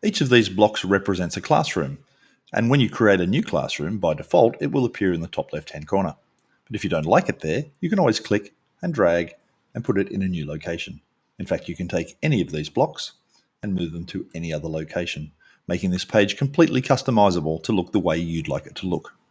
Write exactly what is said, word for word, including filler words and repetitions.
Each of these blocks represents a classroom, and when you create a new classroom, by default, it will appear in the top left-hand corner. But if you don't like it there, you can always click and drag and put it in a new location. In fact, you can take any of these blocks and move them to any other location, making this page completely customizable to look the way you'd like it to look.